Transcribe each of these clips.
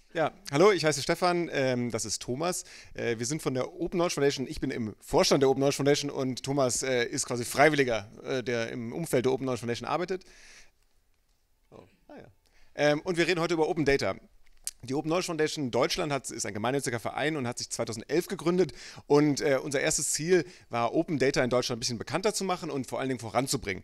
Ja, hallo, ich heiße Stefan, das ist Thomas. Wir sind von der Open Knowledge Foundation. Ich bin im Vorstand der Open Knowledge Foundation und Thomas ist quasi Freiwilliger, der im Umfeld der Open Knowledge Foundation arbeitet. Oh, ah ja. Und wir reden heute über Open Data. Die Open Knowledge Foundation Deutschland ist ein gemeinnütziger Verein und hat sich 2011 gegründet. Und unser erstes Ziel war, Open Data in Deutschland ein bisschen bekannter zu machen und vor allen Dingen voranzubringen.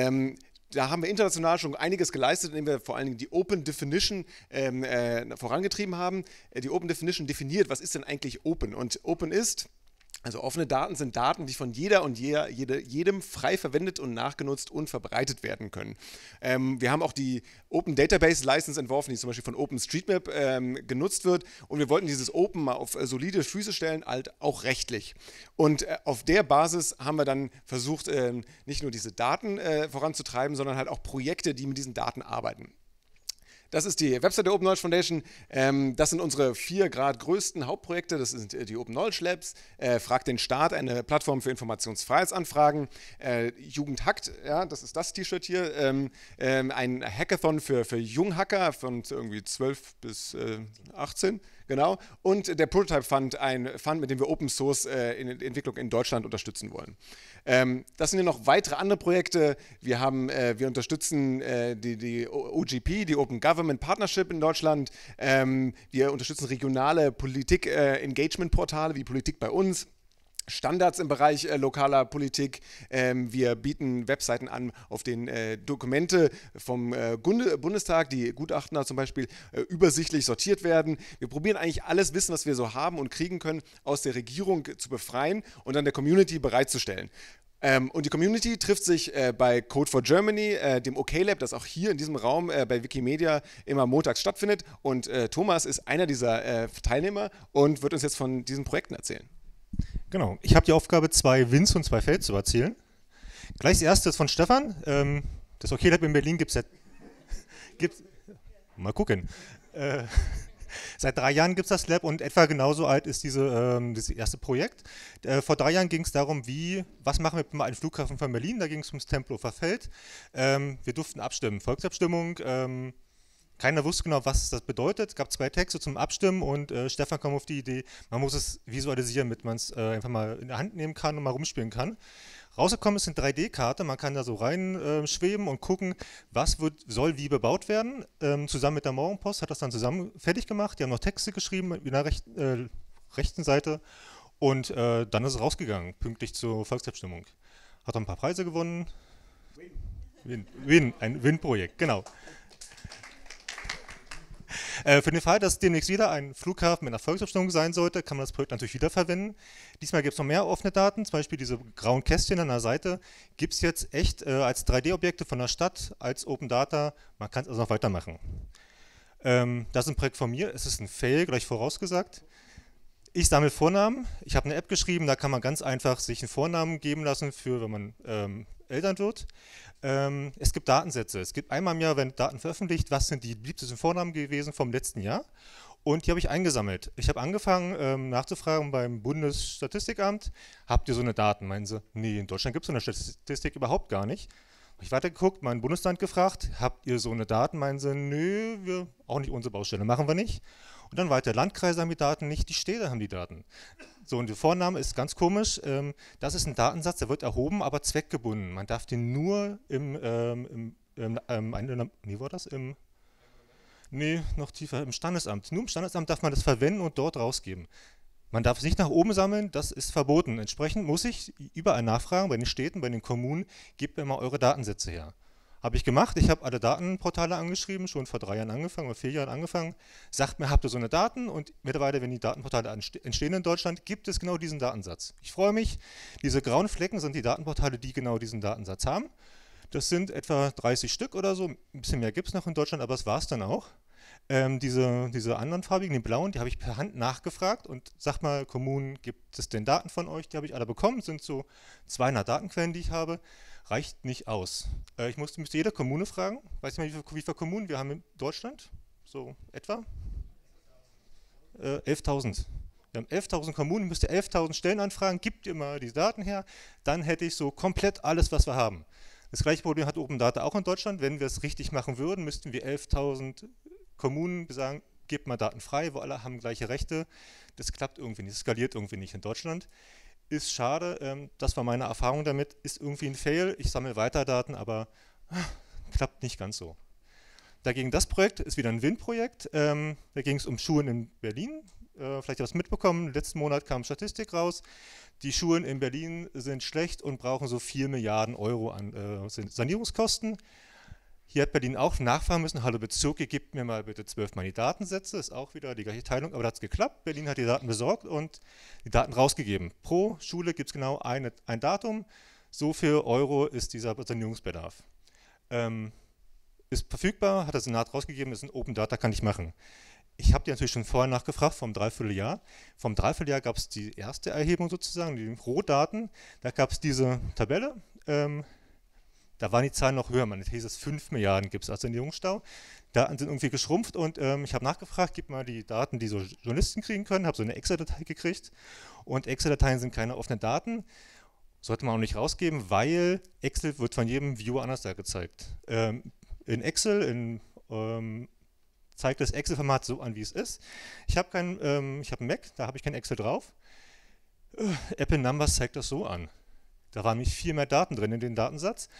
Da haben wir international schon einiges geleistet, indem wir vor allen Dingen die Open Definition vorangetrieben haben. Die Open Definition definiert, was ist denn eigentlich Open? Und Open ist, also offene Daten sind Daten, die von jeder und jedem frei verwendet und nachgenutzt und verbreitet werden können. Wir haben auch die Open Database License entworfen, die zum Beispiel von OpenStreetMap genutzt wird. Und wir wollten dieses Open mal auf solide Füße stellen, halt auch rechtlich. Und auf der Basis haben wir dann versucht, nicht nur diese Daten voranzutreiben, sondern halt auch Projekte, die mit diesen Daten arbeiten. Das ist die Website der Open Knowledge Foundation. Das sind unsere 4 Grad größten Hauptprojekte. Das sind die Open Knowledge Labs, Frag den Staat, eine Plattform für Informationsfreiheitsanfragen, Jugend hackt, ja, das ist das T-Shirt hier, ein Hackathon für Junghacker von irgendwie 12 bis 18. Genau. Und der Prototype Fund, ein Fund, mit dem wir Open Source Entwicklung in Deutschland unterstützen wollen. Das sind ja noch weitere andere Projekte. Wir unterstützen die OGP, die Open Government Partnership in Deutschland. Wir unterstützen regionale Politik-Engagement-Portale wie Politik bei uns. Standards im Bereich lokaler Politik. Wir bieten Webseiten an, auf denen Dokumente vom Bundestag, die Gutachten zum Beispiel, übersichtlich sortiert werden. Wir probieren eigentlich alles Wissen, was wir so haben und kriegen können, aus der Regierung zu befreien und dann der Community bereitzustellen. Und die Community trifft sich bei Code for Germany, dem OK-Lab, das auch hier in diesem Raum bei Wikimedia immer montags stattfindet. Und Thomas ist einer dieser Teilnehmer und wird uns jetzt von diesen Projekten erzählen. Genau, ich habe die Aufgabe, 2 Wins und 2 Fails zu erzählen. Gleich das erste ist von Stefan. Das OK-Lab in Berlin gibt es mal gucken. Seit 3 Jahren gibt es das Lab und etwa genauso alt ist dieses erste Projekt. Vor 3 Jahren ging es darum, was machen wir mit einem Flughafen von Berlin, da ging es ums Tempelhofer Feld. Wir durften abstimmen, Volksabstimmung. Keiner wusste genau, was das bedeutet. Es gab 2 Texte zum Abstimmen und Stefan kam auf die Idee, man muss es visualisieren, damit man es einfach mal in der Hand nehmen kann und mal rumspielen kann. Rausgekommen ist eine 3D-Karte, man kann da so reinschweben und gucken, soll wie bebaut werden. Zusammen mit der Morgenpost hat das dann zusammen fertig gemacht. Die haben noch Texte geschrieben in der rechten Seite und dann ist es rausgegangen, pünktlich zur Volksabstimmung. Hat auch ein paar Preise gewonnen. Ein Win-Projekt, genau. Für den Fall, dass demnächst wieder ein Flughafen mit einer Volksabstimmung sein sollte, kann man das Projekt natürlich wiederverwenden. Diesmal gibt es noch mehr offene Daten, zum Beispiel diese grauen Kästchen an der Seite, gibt es jetzt echt als 3D-Objekte von der Stadt, als Open Data, man kann es also noch weitermachen. Das ist ein Projekt von mir, es ist ein Fail, gleich vorausgesagt. Ich sammle Vornamen, ich habe eine App geschrieben, da kann man ganz einfach sich einen Vornamen geben lassen, für wenn man Eltern wird. Es gibt Datensätze. Es gibt einmal im Jahr, werden Daten veröffentlicht, was sind die beliebtesten Vornamen gewesen vom letzten Jahr. Und die habe ich eingesammelt. Ich habe angefangen nachzufragen beim Bundesstatistikamt, habt ihr so eine Daten? Meinen sie, nee, in Deutschland gibt es so eine Statistik überhaupt gar nicht. Habe ich weitergeguckt, mein Bundesland gefragt, habt ihr so eine Daten? Meinen sie, nö, auch nicht unsere Baustelle, machen wir nicht. Und dann weiter, Landkreise haben die Daten nicht, die Städte haben die Daten. So, und der Vorname ist ganz komisch, das ist ein Datensatz, der wird erhoben, aber zweckgebunden. Man darf den nur noch tiefer, im Standesamt. Nur im Standesamt darf man das verwenden und dort rausgeben. Man darf es nicht nach oben sammeln, das ist verboten. Entsprechend muss ich überall nachfragen, bei den Städten, bei den Kommunen, gebt mir mal eure Datensätze her. Habe ich gemacht, ich habe alle Datenportale angeschrieben, schon vor 3 Jahren angefangen oder 4 Jahren angefangen. Sagt mir, habt ihr so eine Daten? Und mittlerweile, wenn die Datenportale entstehen in Deutschland, gibt es genau diesen Datensatz. Ich freue mich, diese grauen Flecken sind die Datenportale, die genau diesen Datensatz haben. Das sind etwa 30 Stück oder so, ein bisschen mehr gibt es noch in Deutschland, aber das war es dann auch. Diese anderen farbigen, die blauen, die habe ich per Hand nachgefragt und sag mal, Kommunen, gibt es denn Daten von euch? Die habe ich alle bekommen, sind so 200 Datenquellen, die ich habe. Reicht nicht aus. Ich müsste jede Kommune fragen, weiß nicht mehr, wie viele Kommunen wir haben in Deutschland, so etwa? 11.000. Wir haben 11.000 Kommunen, ich müsste 11.000 Stellen anfragen, gibt ihr mal die Daten her, dann hätte ich so komplett alles, was wir haben. Das gleiche Problem hat Open Data auch in Deutschland. Wenn wir es richtig machen würden, müssten wir 11.000 Kommunen sagen, gebt mal Daten frei, wo alle haben gleiche Rechte. Das klappt irgendwie nicht, das skaliert irgendwie nicht in Deutschland. Ist schade, das war meine Erfahrung damit, ist irgendwie ein Fail. Ich sammle weiter Daten, aber klappt nicht ganz so. Dagegen das Projekt ist wieder ein Win-Projekt. Da ging es um Schulen in Berlin. Vielleicht habt ihr was mitbekommen, letzten Monat kam Statistik raus. Die Schulen in Berlin sind schlecht und brauchen so 4 Milliarden Euro an Sanierungskosten. Hier hat Berlin auch nachfragen müssen, hallo Bezirke, gebt mir mal bitte 12 mal die Datensätze, ist auch wieder die gleiche Teilung, aber da hat es geklappt. Berlin hat die Daten besorgt und die Daten rausgegeben. Pro Schule gibt es genau ein Datum, so viel Euro ist dieser Sanierungsbedarf. Ist verfügbar, hat der Senat rausgegeben, ist ein Open Data, kann ich machen. Ich habe die natürlich schon vorher nachgefragt, vom Dreivierteljahr. Vom Dreivierteljahr gab es die erste Erhebung sozusagen, die Rohdaten. Da gab es diese Tabelle. Da waren die Zahlen noch höher, man hieß es 5 Milliarden gibt es als Sanierungsstau. Daten sind irgendwie geschrumpft und ich habe nachgefragt, gib mal die Daten, die so Journalisten kriegen können, habe so eine Excel-Datei gekriegt und Excel-Dateien sind keine offenen Daten, sollte man auch nicht rausgeben, weil Excel wird von jedem Viewer anders gezeigt. In Excel, zeigt das Excel-Format so an, wie es ist. Ich habe einen Mac, da habe ich kein Excel drauf. Apple Numbers zeigt das so an. Da waren nämlich viel mehr Daten drin in den Datensatz.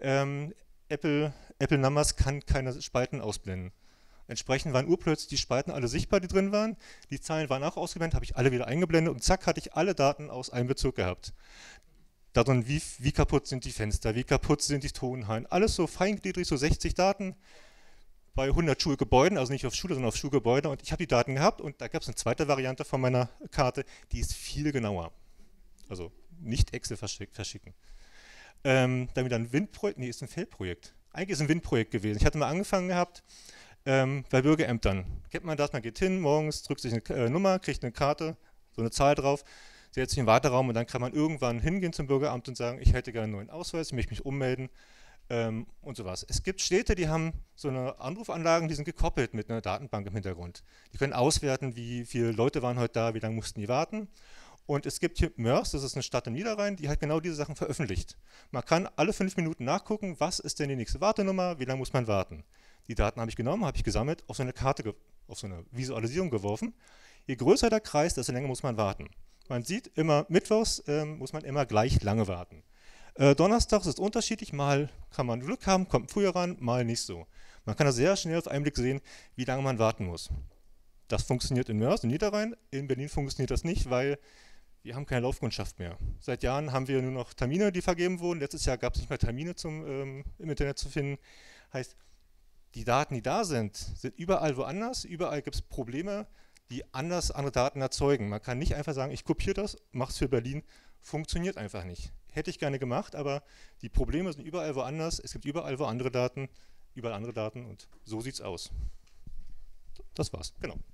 Apple Numbers kann keine Spalten ausblenden. Entsprechend waren urplötzlich die Spalten alle sichtbar, die drin waren. Die Zahlen waren auch ausgeblendet, habe ich alle wieder eingeblendet und zack, hatte ich alle Daten aus einem Bezirk gehabt. Darin, wie kaputt sind die Fenster, wie kaputt sind die Tonhallen, alles so feingliedrig, so 60 Daten bei 100 Schulgebäuden, also nicht auf Schule, sondern auf Schulgebäude. Und ich habe die Daten gehabt und da gab es eine zweite Variante von meiner Karte, die ist viel genauer. Also nicht Excel verschicken. Dann wieder ein Windprojekt, nee, ist ein Feldprojekt. Eigentlich ist es ein Windprojekt gewesen. Ich hatte mal angefangen gehabt bei Bürgerämtern. Kennt man das, man geht hin, morgens drückt sich eine Nummer, kriegt eine Karte, so eine Zahl drauf, setzt sich in den Warteraum und dann kann man irgendwann hingehen zum Bürgeramt und sagen, ich hätte gerne einen neuen Ausweis, ich möchte mich ummelden und sowas. Es gibt Städte, die haben so eine Anrufanlagen, die sind gekoppelt mit einer Datenbank im Hintergrund. Die können auswerten, wie viele Leute waren heute da, wie lange mussten die warten. Und es gibt hier Mörs, das ist eine Stadt im Niederrhein, die hat genau diese Sachen veröffentlicht. Man kann alle 5 Minuten nachgucken, was ist denn die nächste Wartenummer, wie lange muss man warten. Die Daten habe ich genommen, habe ich gesammelt, auf so eine Karte, auf so eine Visualisierung geworfen. Je größer der Kreis, desto länger muss man warten. Man sieht immer, mittwochs muss man immer gleich lange warten. Donnerstags ist unterschiedlich, mal kann man Glück haben, kommt früher ran, mal nicht so. Man kann da sehr schnell auf einen Blick sehen, wie lange man warten muss. Das funktioniert in Mörs, im Niederrhein, in Berlin funktioniert das nicht, weil wir haben keine Laufkundschaft mehr. Seit Jahren haben wir nur noch Termine, die vergeben wurden. Letztes Jahr gab es nicht mehr Termine im Internet zu finden. Heißt, die Daten, die da sind überall woanders. Überall gibt es Probleme, die andere Daten erzeugen. Man kann nicht einfach sagen, ich kopiere das, mache es für Berlin. Funktioniert einfach nicht. Hätte ich gerne gemacht, aber die Probleme sind überall woanders. Es gibt überall wo andere Daten, überall andere Daten und so sieht es aus. Das war's, genau.